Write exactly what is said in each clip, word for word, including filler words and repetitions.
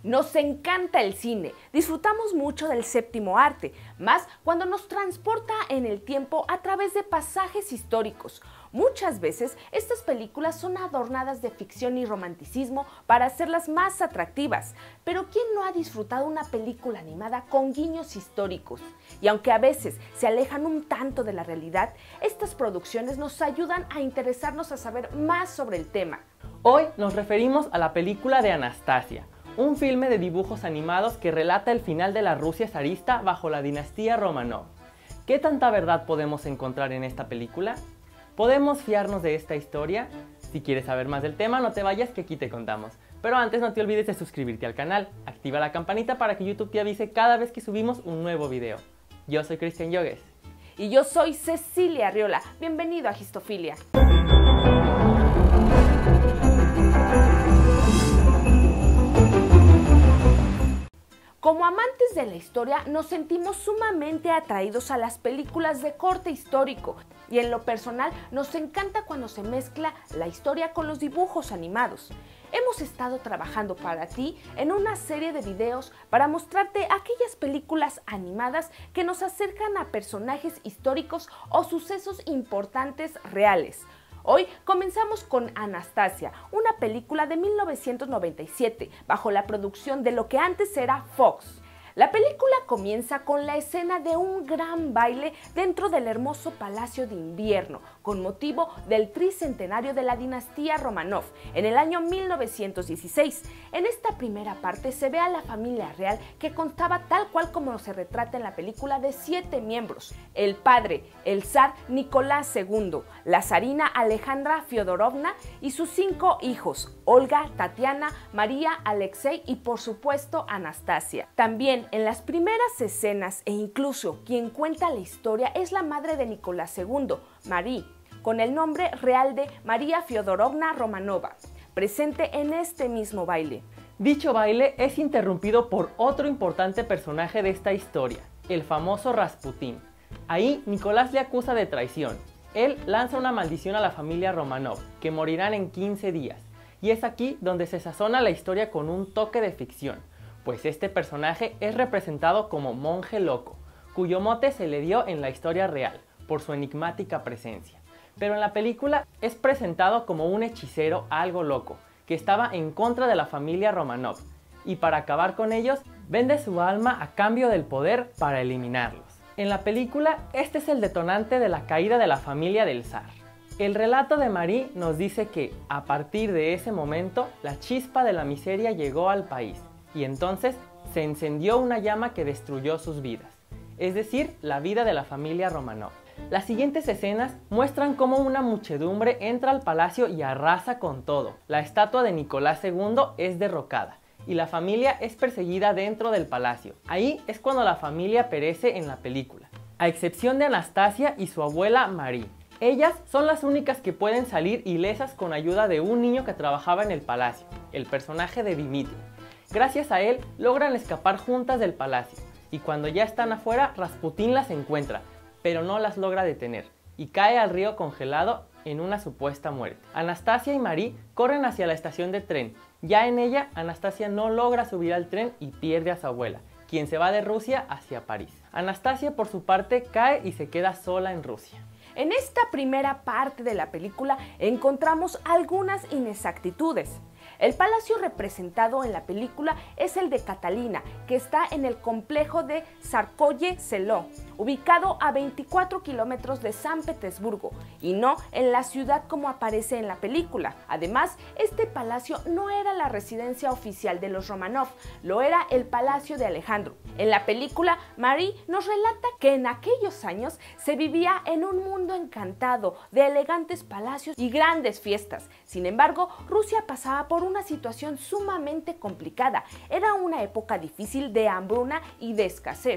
Nos encanta el cine, disfrutamos mucho del séptimo arte, más cuando nos transporta en el tiempo a través de pasajes históricos. Muchas veces estas películas son adornadas de ficción y romanticismo para hacerlas más atractivas, pero ¿quién no ha disfrutado una película animada con guiños históricos? Y aunque a veces se alejan un tanto de la realidad, estas producciones nos ayudan a interesarnos a saber más sobre el tema. Hoy nos referimos a la película de Anastasia, un filme de dibujos animados que relata el final de la Rusia zarista bajo la dinastía Romanov. ¿Qué tanta verdad podemos encontrar en esta película? ¿Podemos fiarnos de esta historia? Si quieres saber más del tema, no te vayas que aquí te contamos. Pero antes no te olvides de suscribirte al canal, activa la campanita para que YouTube te avise cada vez que subimos un nuevo video. Yo soy Cristian Yogues. Y yo soy Cecilia Arriola. Bienvenido a Histofilia. Como amantes de la historia, nos sentimos sumamente atraídos a las películas de corte histórico y en lo personal nos encanta cuando se mezcla la historia con los dibujos animados. Hemos estado trabajando para ti en una serie de videos para mostrarte aquellas películas animadas que nos acercan a personajes históricos o sucesos importantes reales. Hoy comenzamos con Anastasia, una película de mil novecientos noventa y siete, bajo la producción de lo que antes era Fox. La película comienza con la escena de un gran baile dentro del hermoso Palacio de Invierno, con motivo del tricentenario de la dinastía Romanov, en el año mil novecientos dieciséis. En esta primera parte se ve a la familia real, que constaba tal cual como se retrata en la película, de siete miembros: el padre, el zar Nicolás segundo, la zarina Alejandra Fyodorovna y sus cinco hijos: Olga, Tatiana, María, Alexei y por supuesto Anastasia. También en las primeras escenas, e incluso quien cuenta la historia, es la madre de Nicolás segundo, Marie, con el nombre real de María Fyodorovna Romanova, presente en este mismo baile. Dicho baile es interrumpido por otro importante personaje de esta historia, el famoso Rasputín. Ahí Nicolás le acusa de traición. Él lanza una maldición a la familia Romanov, que morirán en quince días. Y es aquí donde se sazona la historia con un toque de ficción, pues este personaje es representado como Monje Loco, cuyo mote se le dio en la historia real, por su enigmática presencia. Pero en la película es presentado como un hechicero algo loco, que estaba en contra de la familia Romanov, y para acabar con ellos, vende su alma a cambio del poder para eliminarlos. En la película, este es el detonante de la caída de la familia del zar. El relato de Marie nos dice que, a partir de ese momento, la chispa de la miseria llegó al país, y entonces se encendió una llama que destruyó sus vidas, es decir, la vida de la familia Romanov. Las siguientes escenas muestran cómo una muchedumbre entra al palacio y arrasa con todo. La estatua de Nicolás segundo es derrocada y la familia es perseguida dentro del palacio. Ahí es cuando la familia perece en la película, a excepción de Anastasia y su abuela Marie. Ellas son las únicas que pueden salir ilesas con ayuda de un niño que trabajaba en el palacio, el personaje de Dimitri. Gracias a él logran escapar juntas del palacio, y cuando ya están afuera, Rasputín las encuentra, pero no las logra detener, y cae al río congelado en una supuesta muerte. Anastasia y Marie corren hacia la estación de tren. Ya en ella, Anastasia no logra subir al tren y pierde a su abuela, quien se va de Rusia hacia París. Anastasia, por su parte, cae y se queda sola en Rusia. En esta primera parte de la película encontramos algunas inexactitudes. El palacio representado en la película es el de Catalina, que está en el complejo de Tsarskoye Selo, ubicado a veinticuatro kilómetros de San Petersburgo, y no en la ciudad como aparece en la película. Además, este palacio no era la residencia oficial de los Romanov, lo era el palacio de Alejandro. En la película, Marie nos relata que en aquellos años se vivía en un mundo encantado de elegantes palacios y grandes fiestas. Sin embargo, Rusia pasaba por una situación sumamente complicada. Era una época difícil de hambruna y de escasez.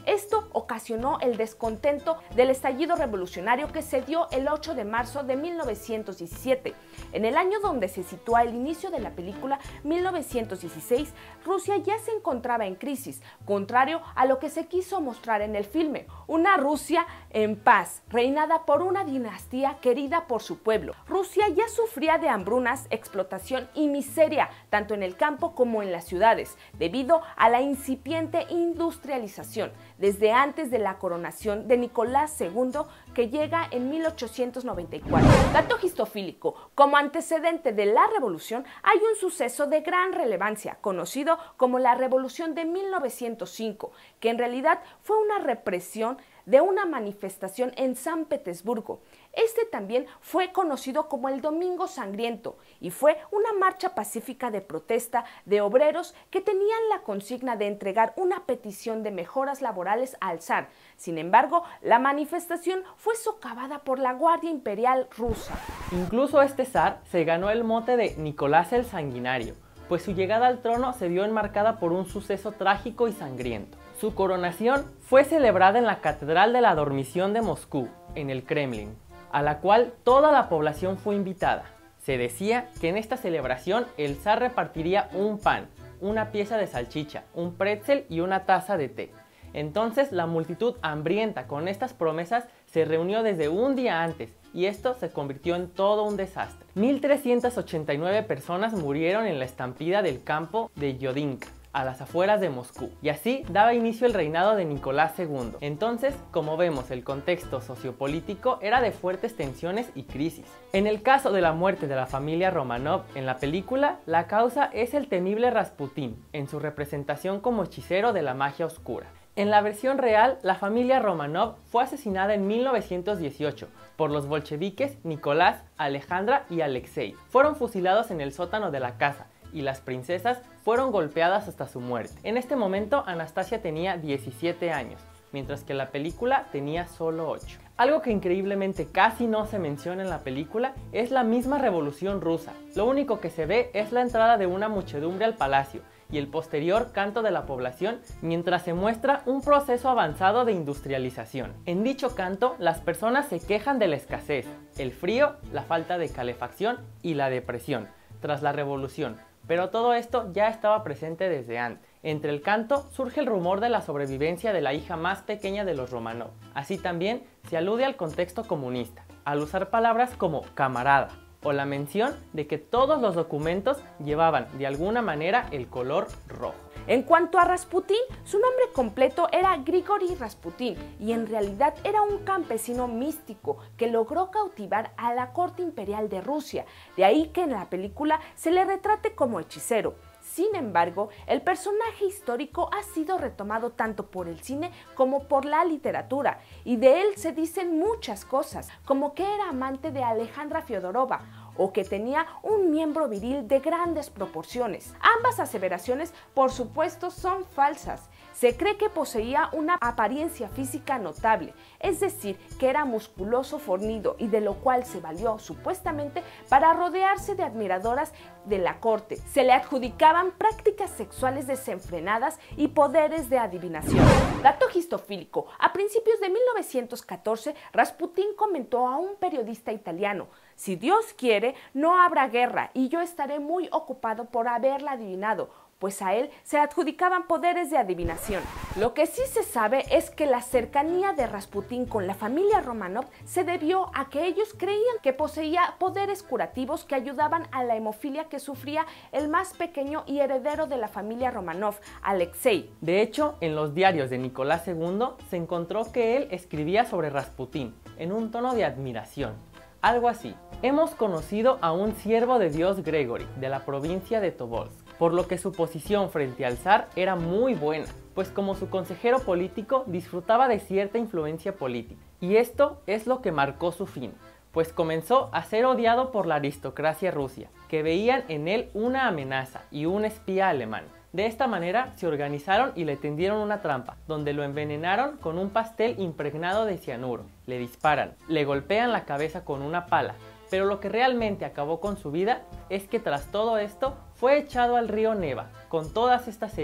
Esto ocasionó el descontento del estallido revolucionario que se dio el ocho de marzo de mil novecientos diecisiete. En el año donde se sitúa el inicio de la película, mil novecientos dieciséis, Rusia ya se encontraba en crisis, contrario a lo que se quiso mostrar en el filme. Una Rusia en paz, reinada por una dinastía querida por su pueblo. Rusia ya sufría de hambrunas, explotación y miseria, tanto en el campo como en las ciudades, debido a la incipiente industrialización, desde antes de la coronación de Nicolás segundo, que llega en mil ochocientos noventa y cuatro. Dato histofílico: como antecedente de la revolución hay un suceso de gran relevancia, conocido como la Revolución de mil novecientos cinco, que en realidad fue una represión de una manifestación en San Petersburgo. Este también fue conocido como el Domingo Sangriento y fue una marcha pacífica de protesta de obreros que tenían la consigna de entregar una petición de mejoras laborales al zar. Sin embargo, la manifestación fue socavada por la Guardia Imperial rusa. Incluso este zar se ganó el mote de Nicolás el Sanguinario, pues su llegada al trono se vio enmarcada por un suceso trágico y sangriento. Su coronación fue celebrada en la Catedral de la Dormición de Moscú, en el Kremlin, a la cual toda la población fue invitada. Se decía que en esta celebración el zar repartiría un pan, una pieza de salchicha, un pretzel y una taza de té. Entonces la multitud hambrienta con estas promesas se reunió desde un día antes y esto se convirtió en todo un desastre. mil trescientas ochenta y nueve personas murieron en la estampida del campo de Yodinka, a las afueras de Moscú, y así daba inicio el reinado de Nicolás segundo. Entonces, como vemos, el contexto sociopolítico era de fuertes tensiones y crisis. En el caso de la muerte de la familia Romanov en la película, la causa es el temible Rasputín, en su representación como hechicero de la magia oscura. En la versión real, la familia Romanov fue asesinada en mil novecientos dieciocho por los bolcheviques Nicolás, Alejandra y Alexei. Fueron fusilados en el sótano de la casa y las princesas fueron golpeadas hasta su muerte. En este momento, Anastasia tenía diecisiete años, mientras que la película tenía solo ocho. Algo que increíblemente casi no se menciona en la película es la misma revolución rusa. Lo único que se ve es la entrada de una muchedumbre al palacio y el posterior canto de la población, mientras se muestra un proceso avanzado de industrialización. En dicho canto, las personas se quejan de la escasez, el frío, la falta de calefacción y la depresión tras la revolución, pero todo esto ya estaba presente desde antes. Entre el canto surge el rumor de la sobrevivencia de la hija más pequeña de los Romanov. Así también se alude al contexto comunista, al usar palabras como camarada, o la mención de que todos los documentos llevaban de alguna manera el color rojo. En cuanto a Rasputín, su nombre completo era Grigori Rasputín y en realidad era un campesino místico que logró cautivar a la corte imperial de Rusia, de ahí que en la película se le retrate como hechicero. Sin embargo, el personaje histórico ha sido retomado tanto por el cine como por la literatura, y de él se dicen muchas cosas, como que era amante de Alejandra Fiodorova, o que tenía un miembro viril de grandes proporciones. Ambas aseveraciones, por supuesto, son falsas. Se cree que poseía una apariencia física notable, es decir, que era musculoso, fornido, y de lo cual se valió supuestamente para rodearse de admiradoras de la corte. Se le adjudicaban prácticas sexuales desenfrenadas y poderes de adivinación. Dato histofílico: a principios de mil novecientos catorce, Rasputín comentó a un periodista italiano: "Si Dios quiere, no habrá guerra y yo estaré muy ocupado por haberla adivinado", pues a él se adjudicaban poderes de adivinación. Lo que sí se sabe es que la cercanía de Rasputín con la familia Romanov se debió a que ellos creían que poseía poderes curativos que ayudaban a la hemofilia que sufría el más pequeño y heredero de la familia Romanov, Alexei. De hecho, en los diarios de Nicolás segundo se encontró que él escribía sobre Rasputín en un tono de admiración. Algo así: hemos conocido a un siervo de Dios Gregory, de la provincia de Tobolsk, por lo que su posición frente al zar era muy buena, pues como su consejero político disfrutaba de cierta influencia política. Y esto es lo que marcó su fin, pues comenzó a ser odiado por la aristocracia rusa, que veían en él una amenaza y un espía alemán. De esta manera se organizaron y le tendieron una trampa, donde lo envenenaron con un pastel impregnado de cianuro. Le disparan, le golpean la cabeza con una pala, pero lo que realmente acabó con su vida es que tras todo esto fue echado al río Neva con todas estas heridas,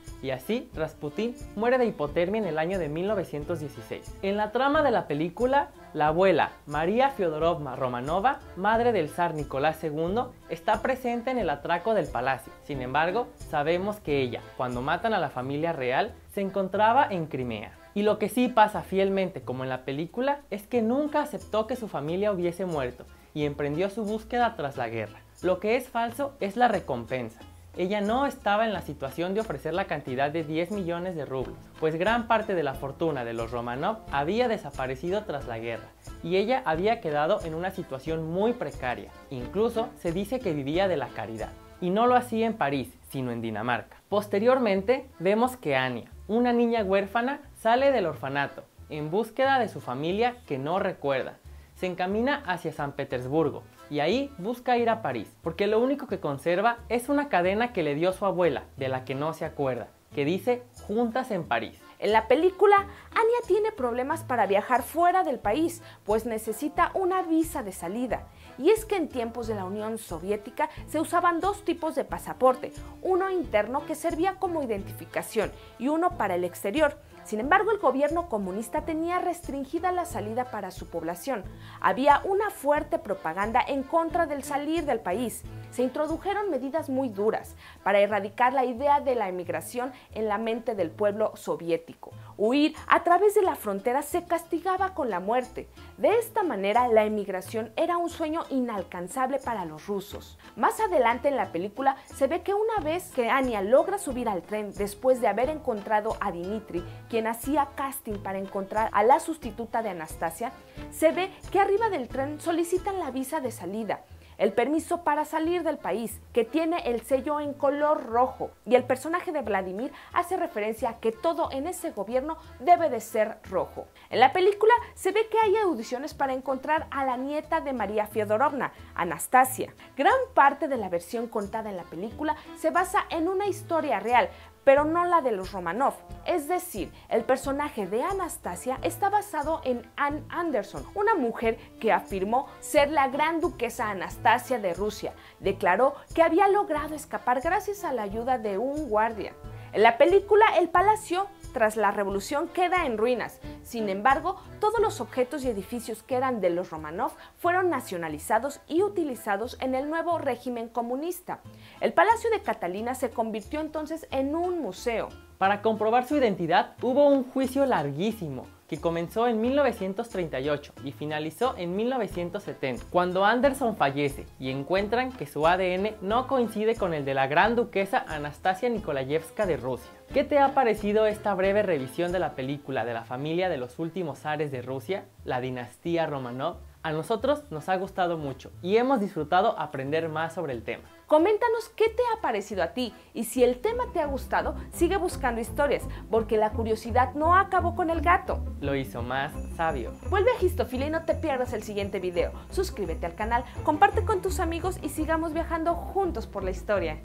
y así Rasputín muere de hipotermia en el año de mil novecientos dieciséis. En la trama de la película, la abuela María Fiodorovna Romanova, madre del zar Nicolás segundo, está presente en el atraco del palacio. Sin embargo, sabemos que ella, cuando matan a la familia real, se encontraba en Crimea. Y lo que sí pasa fielmente como en la película es que nunca aceptó que su familia hubiese muerto y emprendió su búsqueda tras la guerra. Lo que es falso es la recompensa. Ella no estaba en la situación de ofrecer la cantidad de diez millones de rublos, pues gran parte de la fortuna de los Romanov había desaparecido tras la guerra, y ella había quedado en una situación muy precaria. Incluso se dice que vivía de la caridad. Y no lo hacía en París, sino en Dinamarca. Posteriormente, vemos que Anya, una niña huérfana, sale del orfanato, en búsqueda de su familia que no recuerda. Se encamina hacia San Petersburgo y ahí busca ir a París, porque lo único que conserva es una cadena que le dio su abuela, de la que no se acuerda, que dice Juntas en París. En la película, Anya tiene problemas para viajar fuera del país, pues necesita una visa de salida. Y es que en tiempos de la Unión Soviética se usaban dos tipos de pasaporte, uno interno que servía como identificación y uno para el exterior. Sin embargo, el gobierno comunista tenía restringida la salida para su población. Había una fuerte propaganda en contra del salir del país. Se introdujeron medidas muy duras para erradicar la idea de la emigración en la mente del pueblo soviético. Huir a través de la frontera se castigaba con la muerte. De esta manera, la emigración era un sueño inalcanzable para los rusos. Más adelante en la película se ve que una vez que Anya logra subir al tren después de haber encontrado a Dmitri, quien hacía casting para encontrar a la sustituta de Anastasia, se ve que arriba del tren solicitan la visa de salida, el permiso para salir del país, que tiene el sello en color rojo, y el personaje de Vladimir hace referencia a que todo en ese gobierno debe de ser rojo. En la película se ve que hay audiciones para encontrar a la nieta de María Fiodorovna, Anastasia. Gran parte de la versión contada en la película se basa en una historia real, pero no la de los Romanov. Es decir, el personaje de Anastasia está basado en Anne Anderson, una mujer que afirmó ser la gran duquesa Anastasia de Rusia. Declaró que había logrado escapar gracias a la ayuda de un guardia. En la película, el palacio tras la revolución queda en ruinas. Sin embargo, todos los objetos y edificios que eran de los Romanov fueron nacionalizados y utilizados en el nuevo régimen comunista. El Palacio de Catalina se convirtió entonces en un museo. Para comprobar su identidad hubo un juicio larguísimo que comenzó en mil novecientos treinta y ocho y finalizó en mil novecientos setenta, cuando Anderson fallece y encuentran que su A D N no coincide con el de la gran duquesa Anastasia Nikolayevska de Rusia. ¿Qué te ha parecido esta breve revisión de la película de la familia de los últimos zares de Rusia, la dinastía Romanov? A nosotros nos ha gustado mucho y hemos disfrutado aprender más sobre el tema. Coméntanos qué te ha parecido a ti y si el tema te ha gustado, sigue buscando historias, porque la curiosidad no acabó con el gato. Lo hizo más sabio. Vuelve a Histofilia y no te pierdas el siguiente video. Suscríbete al canal, comparte con tus amigos y sigamos viajando juntos por la historia.